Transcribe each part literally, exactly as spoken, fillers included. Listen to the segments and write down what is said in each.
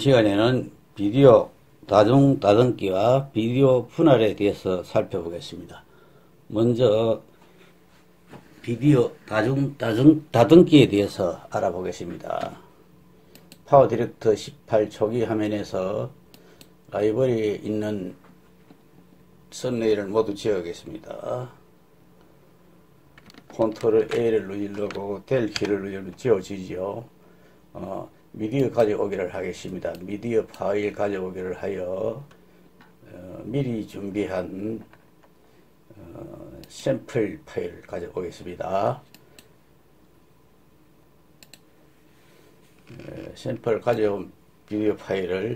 시간에는 비디오 다중 다듬기와 비디오 분할에 대해서 살펴보겠습니다. 먼저 비디오 다중 다중 다듬기에 대해서 알아보겠습니다. 파워 디렉터 십팔 초기 화면에서 라이브러리에 있는 썸네일을 모두 지어보겠습니다. 컨트롤 A를 누르고 델 키를 누르면 지워지죠. 어, 미디어 가져오기를 하겠습니다. 미디어 파일 가져오기를 하여 어, 미리 준비한 어, 샘플 파일을 가져오겠습니다. 에, 샘플 가져온 비디오 파일을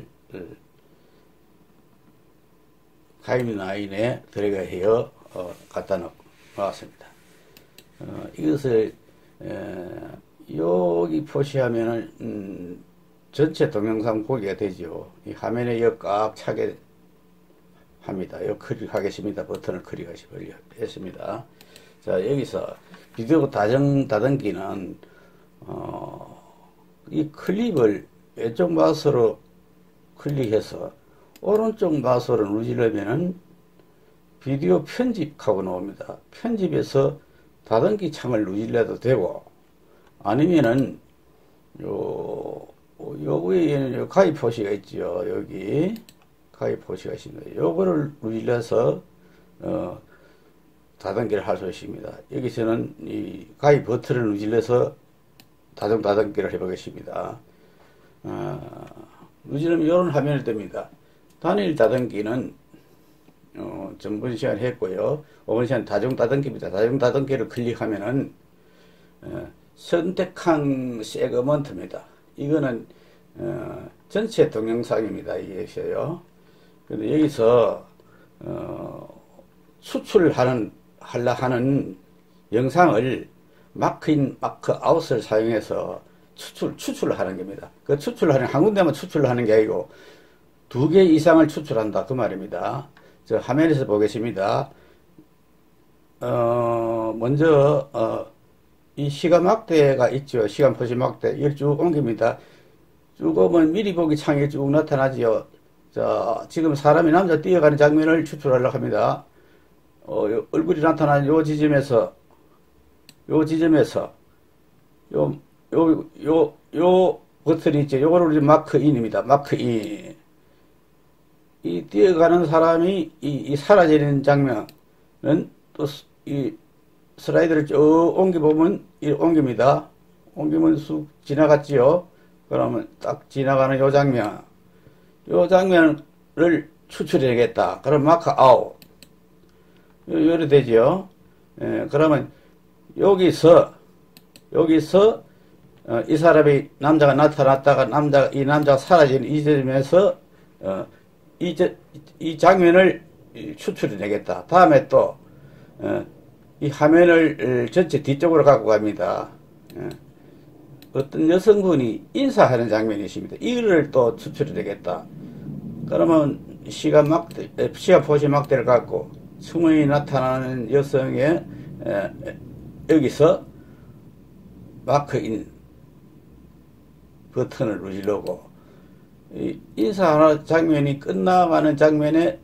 타임라인에 들어가서 어, 갖다 놓았습니다. 어, 이것을 에, 여기 표시하면은 음, 전체 동영상 보기가 되죠. 이 화면에 여 꽉 차게 합니다. 여 클릭하겠습니다. 버튼을 클릭하시겠습니다. 자, 여기서 비디오 다중 다듬기는 어, 이 클립을 왼쪽 마우스로 클릭해서 오른쪽 마우스로 누르려면은 비디오 편집하고 나옵니다. 편집에서 다듬기 창을 누르려도 되고, 아니면은 요, 요 위에는 요 가입 표시가 있죠. 여기 가입 표시가 있습니다. 요거를 누르려서 어, 다듬기를 할 수 있습니다. 여기서는 이 가입 버튼을 누르려서 다중 다듬기를 해보겠습니다. 어, 누르면 이런 화면이 뜹니다. 단일 다듬기는 어, 전번 시간 했고요. 이번 시간 다중 다듬기입니다. 다중 다듬기를 클릭하면은 어, 선택한 세그먼트입니다. 이거는 어, 전체 동영상입니다. 이게서요. 근데 여기서 어, 추출하는 하려 하는 영상을 마크인 마크 아웃을 사용해서 추출 추출을 하는 겁니다. 그 추출하는 한 군데만 추출을 하는 게 아니고 두 개 이상을 추출한다 그 말입니다. 저 화면에서 보겠습니다. 어, 먼저 어, 이 시간 막대가 있죠. 시간 표시 막대. 이걸 쭉 옮깁니다. 쭉 오면 미리 보기 창에 쭉 나타나지요. 자, 지금 사람이 남자 뛰어가는 장면을 추출하려고 합니다. 어, 요, 얼굴이 나타나는 요 지점에서, 요 지점에서, 요, 요, 요, 요 버튼이 있죠. 요거를 우리 마크인입니다. 마크인. 이 뛰어가는 사람이 이, 이 사라지는 장면은 또 이 슬라이드를 쭉 옮겨보면 이 옮깁니다. 옮기면 쑥 지나갔지요. 그러면 딱 지나가는 요 장면, 요 장면을 추출해야겠다. 그럼 마크 아웃. 요래 되죠. 예, 그러면 여기서 여기서 어, 이 사람이 남자가 나타났다가 남자 이 남자가 사라지는 이 점에서 어, 이, 저, 이 장면을 추출해내겠다. 다음에 또 어, 이 화면을 전체 뒤쪽으로 갖고 갑니다. 예. 어떤 여성분이 인사하는 장면이 있습니다. 이거를 또 추출해내겠다. 그러면 시간 막대, 시간 표시 막대를 갖고 승문이 나타나는 여성의 에, 여기서 마크인 버튼을 누르고 이 인사하는 장면이 끝나가는 장면에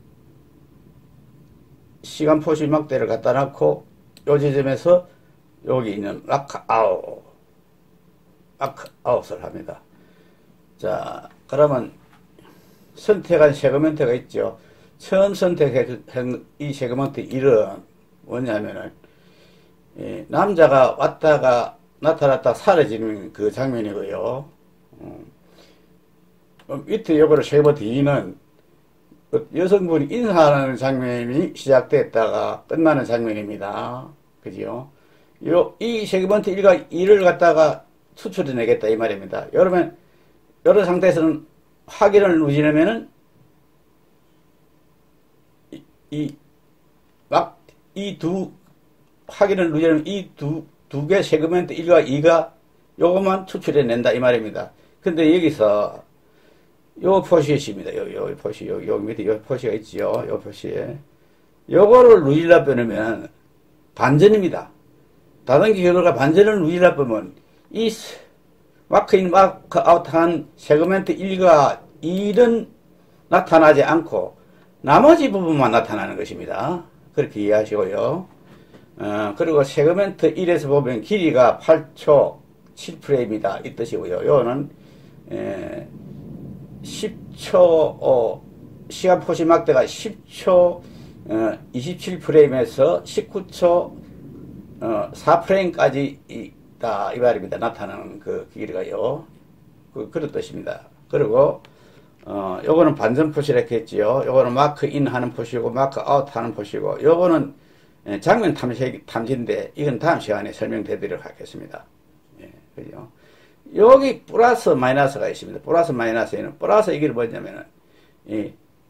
시간 표시 막대를 갖다 놓고 요 지점에서 여기 있는 마크 아웃 마크 아웃을 합니다. 자, 그러면 선택한 세그먼트가 있죠. 처음 선택한 이 세그먼트 일은 뭐냐면은 예, 남자가 왔다가 나타났다 사라지는 그 장면이고요. 음, 밑에 요거를 세그먼트 이는 여성분이 인사하는 장면이 시작됐다가 끝나는 장면입니다. 그죠? 요, 이 세그먼트 일과 이를 갖다가 추출해내겠다 이 말입니다. 여러분, 여러 상태에서는 확인을 누르면은 이, 이, 막, 이 두, 확인을 누르면 이 두, 두 개 세그먼트 일과 이가 요것만 추출해낸다 이 말입니다. 근데 여기서 요 표시 있습니다. 요, 요 표시, 요, 요 밑에 요 표시가 있지요. 요 표시에. 요거를 누리려 빼면 반전입니다. 다단계 결과가 반전을 누리려 빼면 이 마크인, 마크아웃한 세그멘트 일과 이는 나타나지 않고 나머지 부분만 나타나는 것입니다. 그렇게 이해하시고요. 어, 그리고 세그멘트 일에서 보면 길이가 팔 초 칠 프레임이다 이 뜻이고요. 요거는 에, 십 초 어, 시간 포시 막대가 십 초 어, 이십칠 프레임에서 십구 초 어, 사 프레임까지 있다 이 말입니다. 나타나는 그 길이가요. 그, 그런 뜻입니다. 그리고 어, 요거는 반전 표시라 했지요. 요거는 마크 인 하는 표시고 마크 아웃 하는 표시고 요거는 장면 탐색 탐지인데 이건 다음 시간에 설명해 드리도록 하겠습니다. 예, 그죠? 여기 플러스 마이너스가 있습니다. 플러스 마이너스에는 플러스 이게 뭐냐면은 이,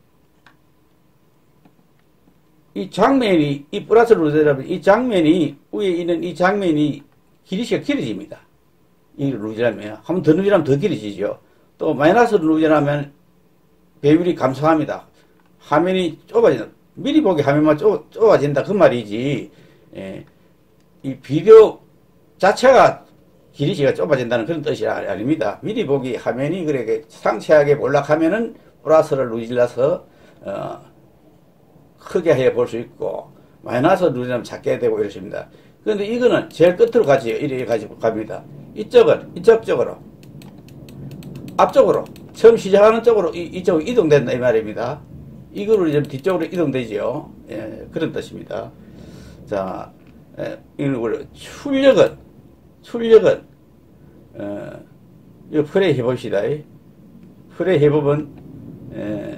이 장면이 이 플러스를 누르면 이 장면이 위에 있는 이 장면이 길이가 길어집니다. 이 누르면 한번 더 누르면 더 길어지죠. 또 마이너스를 누르면 배율이 감소합니다. 화면이 좁아진다. 미리 보기 화면만 좁, 좁아진다 그 말이지. 예, 이 비디오 자체가 길이가 좁아진다는 그런 뜻이 아닙니다. 미리 보기 화면이 그렇게 상세하게 몰락하면은 플러스를 누질러서 어, 크게 해 볼 수 있고 마이너스 누르면 작게 되고 이렇습니다. 그런데 이거는 제일 끝으로 가지 이렇게 가지고 갑니다. 이쪽은 이쪽 쪽으로 앞쪽으로 처음 시작하는 쪽으로 이, 이쪽으로 이동된다 이 말입니다. 이거를 이제 뒤쪽으로 이동되지요. 예, 그런 뜻입니다. 자, 예, 이걸 출력은 출력은 어, 이거 플레이 해봅시다. 플레이 해보면 예,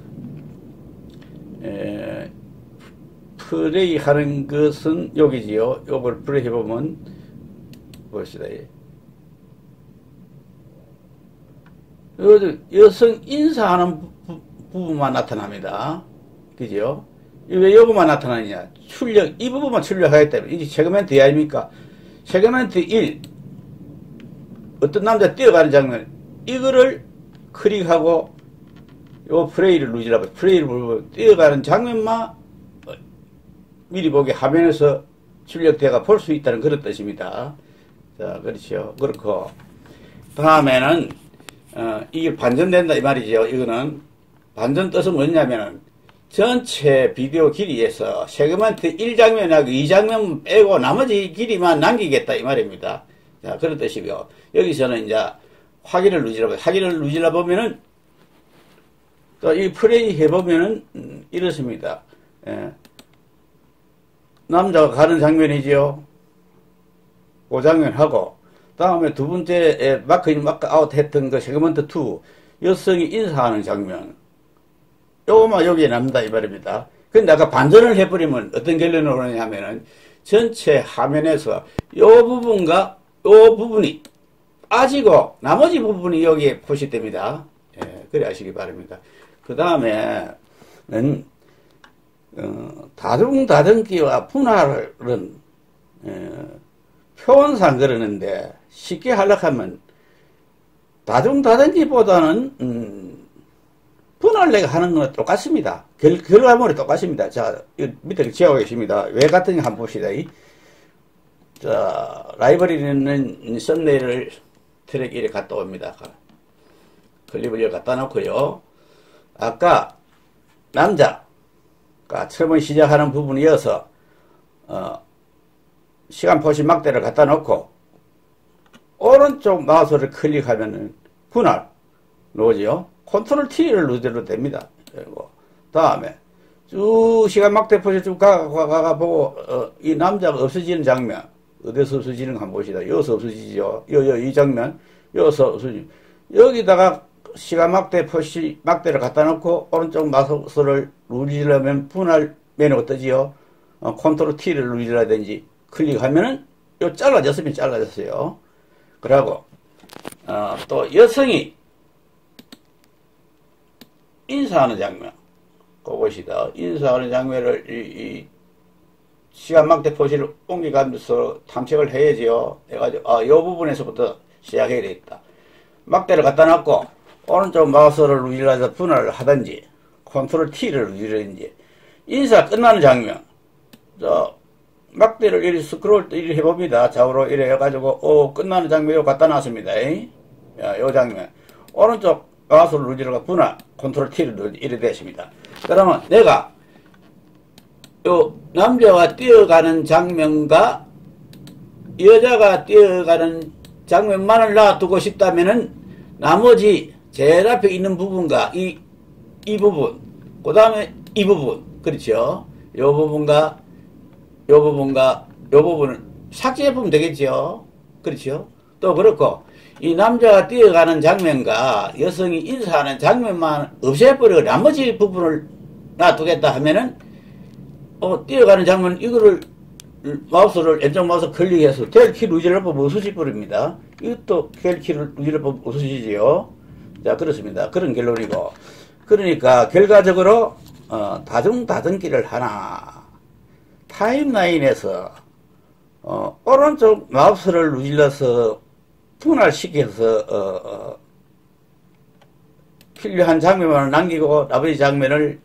예, 플레이 하는 것은 여기지요. 요걸 플레이 해보면 봅시다. 여성 인사하는 부, 부분만 나타납니다. 그죠? 왜 요거만 나타나느냐? 출력, 이 부분만 출력하기 때문에. 이게 세그멘트 이 아닙니까? 세그멘트 일. 어떤 남자 뛰어가는 장면. 이거를 클릭하고, 요 플레이를 누르라고. 플레이를 누르고, 뛰어가는 장면만 미리 보기 화면에서 출력되어 볼 수 있다는 그런 뜻입니다. 자, 그렇죠. 그렇고. 다음에는, 어, 이게 반전된다 이 말이죠. 이거는 반전 뜻은 뭐냐면은 전체 비디오 길이에서 세그멘트 일 장면하고 이 장면 빼고 나머지 길이만 남기겠다 이 말입니다. 자, 그런 뜻이고요. 여기서는 이제 확인을 누질러 확인을 누질러 보면은 또 이 플레이 해보면은 음, 이렇습니다. 예. 남자가 가는 장면이지요. 그 장면하고 다음에 두 번째 마크인 마크 아웃 했던 그 세그먼트 이 여성이 인사하는 장면 요거만 여기에 남는다 이 말입니다. 근데 아까 반전을 해버리면 어떤 결론을 오느냐면은 전체 화면에서 요 부분과 요 부분이 빠지고 나머지 부분이 여기에 표시됩니다. 예, 그래 아시기 바랍니다. 그 다음에는 어, 다중다등기와 분할은 예, 표현상 그러는데 쉽게 하려면 다중다등기보다는 음, 분할내가 하는 건 똑같습니다. 결, 결과물이 똑같습니다. 자, 밑에 지어고 계십니다. 왜 같은지 한번 봅시다. 자, 라이브러리는 썸네일을 트랙 일에 갖다 옵니다. 클립을 갖다 놓고요. 아까 남자가 처음 시작하는 부분이어서 어, 시간 포시 막대를 갖다 놓고 오른쪽 마우스를 클릭하면은 분할 놓지요. 컨트롤 T를 누르도 됩니다. 그리고 다음에 쭉 시간 막대 포시 쭉 가가 가가 가 보고 어, 이 남자가 없어지는 장면 어디서 없어지는 거 한번 봅시다. 여기서 없어지죠. 요, 요, 이 장면 여기서 없어지. 여기다가 시간 막대 포시 막대를 갖다 놓고 오른쪽 마우스를 누르려면 분할 메뉴 어떠지요? 어, 컨트롤 T를 누르라든지 클릭하면은 요 잘라졌으면 잘라졌어요. 그러고 어, 또 여성이 인사하는 장면 그것이다. 인사하는 장면을 이, 이 시간 막대 표시를 옮겨가면서 탐색을 해야지요. 해가지고 아, 요 부분에서부터 시작해야 되겠다. 막대를 갖다 놨고 오른쪽 마우스를 누르려서 분할을 하든지 컨트롤 T를 누르든지 인사 끝나는 장면 저 막대를 이렇게 스크롤 이렇게 해봅니다. 좌우로 이래 해가지고, 어, 끝나는 장면을 갖다 놨습니다. 야, 요 장면. 오른쪽 마우스를 누르다가 분할, 컨트롤 T를 누르, 이래 됐습니다. 그러면 내가, 요, 남자가 뛰어가는 장면과 여자가 뛰어가는 장면만을 놔두고 싶다면은, 나머지 제일 앞에 있는 부분과 이, 이 부분, 그 다음에 이 부분, 그렇죠? 요 부분과 요 부분과 요 부분을 삭제해보면 되겠죠. 그렇죠. 또 그렇고 이 남자가 뛰어가는 장면과 여성이 인사하는 장면만 없애버리고 나머지 부분을 놔두겠다 하면은 어 뛰어가는 장면 이거를 마우스를 왼쪽 마우스 클릭해서 델키 누지를 보면 없어져 버립니다. 이것도 델키를 누지를 보면 없어지지요. 자 그렇습니다. 그런 결론이고 그러니까 결과적으로 어, 다중다등기를 하나 타임라인에서 어, 오른쪽 마우스를 누질러서 분할시켜서 어, 어, 필요한 장면만 남기고 나머지 장면을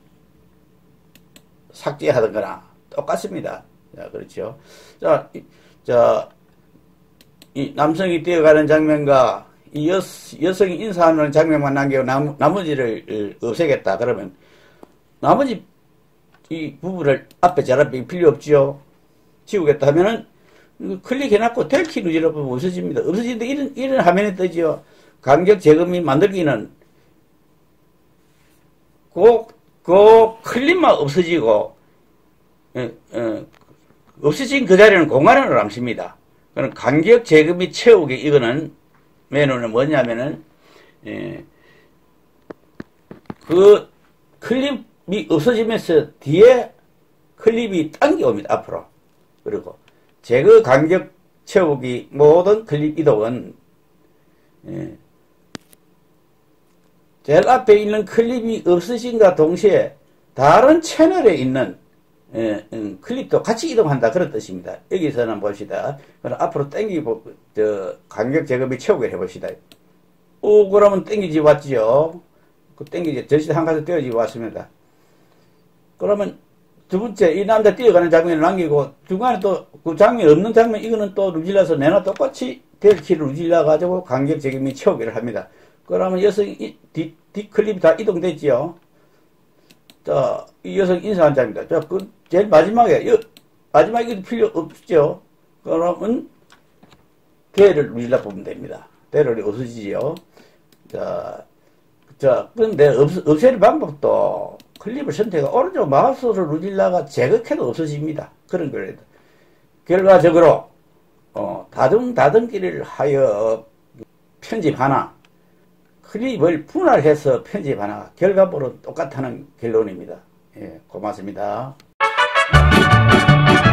삭제하던거나 똑같습니다. 자, 그렇죠. 자, 이, 자, 이 남성이 뛰어가는 장면과 이 여, 여성이 인사하는 장면만 남기고 남, 나머지를 없애겠다. 그러면 나머지 이 부분을 앞에 잘 앞에 필요 없지요. 지우겠다 하면은 클릭해놨고 델키 누질러 보면 없어집니다. 없어지는데 이런, 이런 화면이 뜨지요. 간격 재검이 만들기는 그, 그 클릭만 없어지고 에, 에, 없어진 그 자리는 공간으로 남습니다. 그럼 간격 재검이 채우기 이거는 메뉴는 뭐냐면은 에, 그 클립이 없어지면서 뒤에 클립이 당겨옵니다. 앞으로. 그리고 제거 간격 채우기 모든 클립 이동은 예, 제일 앞에 있는 클립이 없으신과 동시에 다른 채널에 있는 예, 음, 클립도 같이 이동한다 그런 뜻입니다. 여기서는 봅시다. 그럼 앞으로 당기고 저 간격 제거비 채우기를 해봅시다. 오 그러면 당기지 왔지요. 그 당기지 절시 한 가지 떼어지 왔습니다. 그러면 두 번째 이 남자 뛰어가는 장면을 남기고 중간에 또 그 장면 없는 장면 이거는 또 누질러서 내나 똑같이 델키를 누질러 가지고 간격 제거비 채우기를 합니다. 그러면 여성이 뒷, 뒷 클립이 다 이동됐지요. 자, 이 여성 인사한 장입니다. 자, 그 제일 마지막에 여, 마지막에 필요 없죠. 그러면 대를 누질러 보면 됩니다. 대를 없어지지요. 자, 자, 근데 없, 없애는 방법도 클립을 선택해 오른쪽 마우스를 누질러가 제거해도 없어집니다. 그런 거래도. 결과적으로 어, 다중다등기를 하여 편집 하나, 클립을 분할해서 편집 하나, 결과물은 똑같다는 결론입니다. 예, 고맙습니다.